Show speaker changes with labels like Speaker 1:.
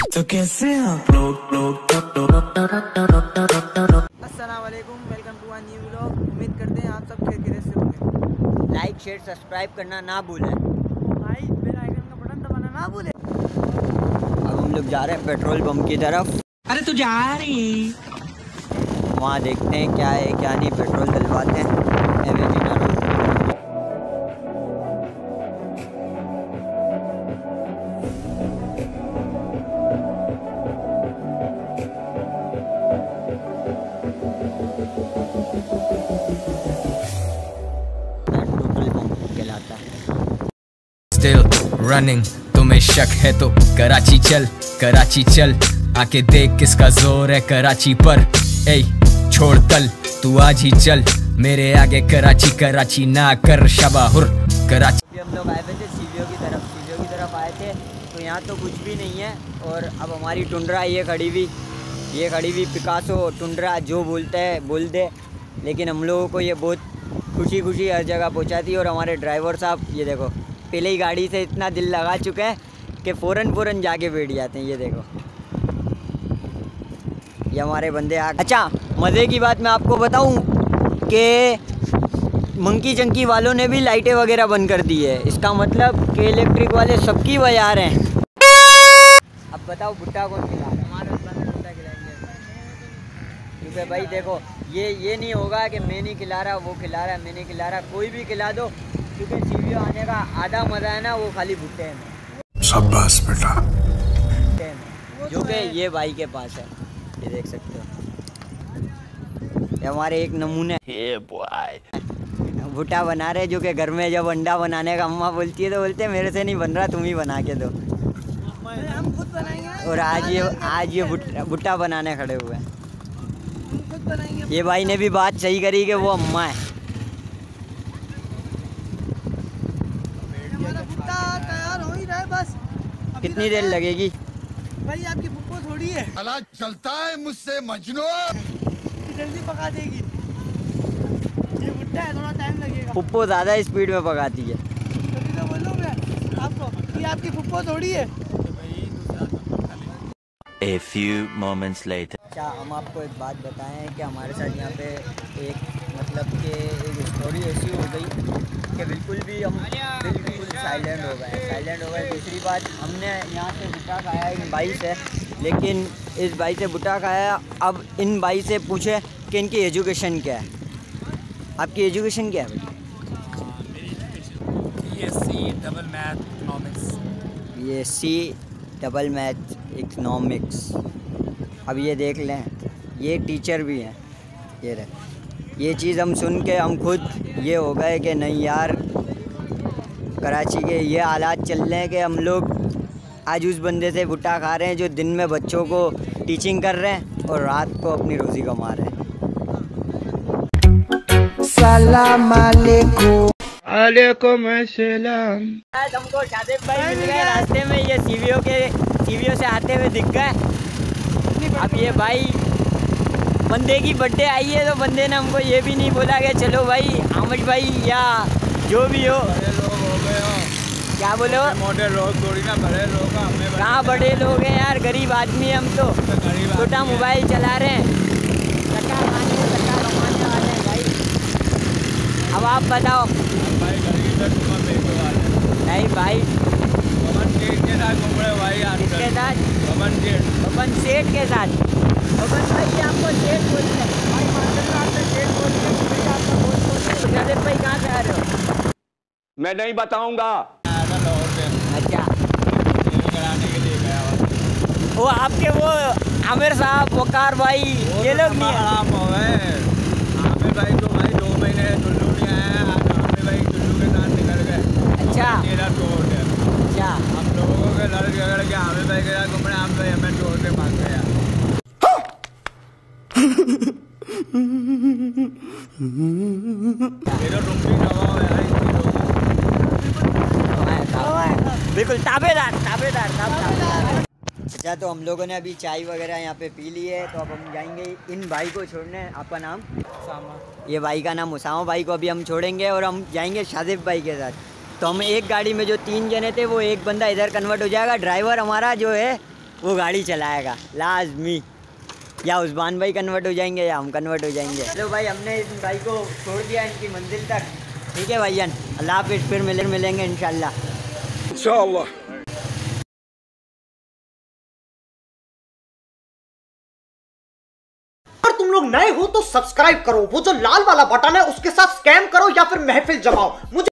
Speaker 1: तो कैसे आप लोग
Speaker 2: अस्सलाम वालेकुम, welcome to a new vlog. उम्मीद करते हैं आप सब खैरियत से होंगे।
Speaker 3: लाइक शेयर सब्सक्राइब करना ना भूलें
Speaker 2: भाई, बेल आइकन का बटन दबाना ना भूलें।
Speaker 3: अब हम लोग जा रहे हैं पेट्रोल पंप की तरफ।
Speaker 1: अरे तू जा रही
Speaker 3: वहाँ देखते हैं क्या है क्या नहीं, पेट्रोल डलवाते हैं। एवेजिना रोड पेट्रोल पंप कहलाता है।
Speaker 4: Still running, तुम्हें शक है तो कराची चल, कराची चल, आके देख किसका जोर है कराची पर। ए छोड़ तल, तू आज ही चल मेरे आगे कराची, कराची ना कर शबाहुर कराची।
Speaker 3: अभी हम लोग आए हुए थे सीवीओ की तरफ आए थे, तो यहाँ तो कुछ भी नहीं है। और अब हमारी टुंड्रा ये खड़ी हुई पिकासो टुंड्रा, जो बोलते हैं बोल दे, लेकिन हम लोगों को ये बहुत खुशी खुशी हर जगह पहुँचाती है। और हमारे ड्राइवर साहब ये देखो, पहले ही गाड़ी से इतना दिल लगा चुके हैं कि फ़ौरन जाके बैठ जाते हैं। ये देखो, ये हमारे बंदे आ। अच्छा, मज़े की बात मैं आपको बताऊं कि मंकी चंकी वालों ने भी लाइटें वगैरह बंद कर दी है। इसका मतलब कि इलेक्ट्रिक वाले सबकी बजा रहे हैं। अब बताओ भुट्टा कौन खिला रहा है? हमारे भुट्टा खिलाएंगे, क्योंकि भाई देखो, ये नहीं होगा कि मैं नहीं खिला रहा, वो खिला रहा है, मैं नहीं खिला रहा। कोई भी खिला दो, क्योंकि सीवीओ आने का आधा मज़ा है ना वो खाली भुट्टे में।
Speaker 1: शाबाश बेटा।
Speaker 3: जो कि ये भाई के पास है, ये देख सकते हो। ये हमारे एक नमूने भुट्टा बना रहे, जो कि घर में जब अंडा बनाने का अम्मा बोलती है तो बोलते हैं मेरे से नहीं बन रहा, तुम ही बना के दो।
Speaker 2: हम खुद बनाएंगे।
Speaker 3: और आज ये भुट्टा बनाने खड़े हुए हैं।
Speaker 2: हम खुद बनाएंगे।
Speaker 3: ये भाई ने भी बात सही करी कि वो अम्मा है।
Speaker 2: हमारा भुट्टा तैयार हो ही रहा है बस।
Speaker 3: कितनी देर लगेगी
Speaker 2: भाई? आपकी फुप्पो थोड़ी है,
Speaker 5: चलता है मुझसे मजनू,
Speaker 2: जल्दी पका देगी। ये भुट्टा है, थोड़ा टाइम लगेगा।
Speaker 3: पुप्पो ज़्यादा स्पीड में पकाती है।
Speaker 2: तभी तो बोल रहा हूं मैं आपको, ये आपकी फुप्पो थोड़ी है।
Speaker 6: A few moments later.
Speaker 3: अच्छा, हम आपको एक बात बताएं कि हमारे साथ यहाँ पे एक स्टोरी ऐसी हो गई कि बिल्कुल साइलेंट हो गए। दूसरी बात, हमने यहाँ से भुट्टा खाया इन भाई से, लेकिन इस भाई से भुट्टा खाया। अब इन भाई से पूछे कि इनकी एजुकेशन क्या है। आपकी एजुकेशन क्या है भाई? BSc double math economics. अब ये देख लें, ये टीचर भी हैं। ये चीज़ हम सुन के हम खुद ये हो गए कि नहीं यार, कराची के ये हालात चल रहे हैं कि हम लोग आज उस बंदे से भुट्टा खा रहे हैं जो दिन में बच्चों को टीचिंग कर रहे हैं और रात को अपनी रोज़ी कमा रहे हैं।
Speaker 2: सलाम अलैकुम। अलैकुम अस्सलाम।
Speaker 3: हमको शादिब भाई मिल गए रास्ते में, ये सीवीओ से आते हुए दिख गए। अब ये भाई बंदे की बर्थडे आई है, तो बंदे ने हमको ये भी नहीं बोला कि चलो भाई आमिर भाई या जो भी हो।
Speaker 5: बड़े लोग हो गए हो,
Speaker 3: क्या बोलो?
Speaker 5: मोटे लोग थोड़ी ना, बड़े लोग हमें।
Speaker 3: कहाँ बड़े लोग हैं यार, गरीब आदमी हम तो छोटा मोबाइल चला रहे हैं, टक्का कमाने वाले हैं भाई। अब आप बताओ
Speaker 5: भाई, गरीब से तुम्हें पैसे वाले
Speaker 3: नहीं भाई,
Speaker 5: पवन सेठ के साथ घूम रहे भाई।
Speaker 3: किसके साथ?
Speaker 5: पवन
Speaker 3: सेठ के साथ। पवन भाई आपको सेठ बोलते हैं भाई, माशाल्लाह आपने सेठ बोलते हैं, आपका बहुत बोलते हैं। शादिब भाई कहाँ से आ रहे हो?
Speaker 5: मैं नहीं बताऊंगा।
Speaker 3: अच्छा,
Speaker 5: कराने के लिए गया हुआ।
Speaker 3: वो आपके वो आमिर साहब, वकार भाई, ये लोग नहीं है?
Speaker 5: आराम हो गए। आमिर भाई तो भाई 2 महीने टुल्लू नहीं आया, आमिर भाई टुल्लू के साथ निकल गए।
Speaker 3: अच्छा,
Speaker 5: मेरा तोड़ है।
Speaker 3: अच्छा,
Speaker 5: हम लोगों के लड़के अगर के आमिर भाई के साथ घूमने, आमिर भाई हमें तोड़ के भाग गया।
Speaker 3: बिल्कुल ताबेदार। अच्छा, तो हम लोगों ने अभी चाय वगैरह यहाँ पे पी ली है, तो अब हम जाएंगे इन भाई को छोड़ने। आपका नाम? उसामा। ये भाई का नाम उसामा। भाई को अभी हम छोड़ेंगे और हम जाएंगे शादिब भाई के साथ। तो हम एक गाड़ी में जो 3 जने थे, वो एक बंदा इधर कन्वर्ट हो जाएगा। ड्राइवर हमारा जो है वो गाड़ी चलाएगा लाजमी। या उस्मान भाई कन्वर्ट हो जाएंगे या हम कन्वर्ट हो जाएंगे। चलो भाई, हमने इस भाई को छोड़ दिया इनकी मंजिल तक। ठीक है भाईजान, अल्लाह हाफिज़, फिर मिलेंगे इंशाल्लाह।
Speaker 7: अगर तुम लोग नए हो तो सब्सक्राइब करो, वो जो लाल वाला बटन है उसके साथ स्कैम करो या फिर महफिल जमाओ। मुझे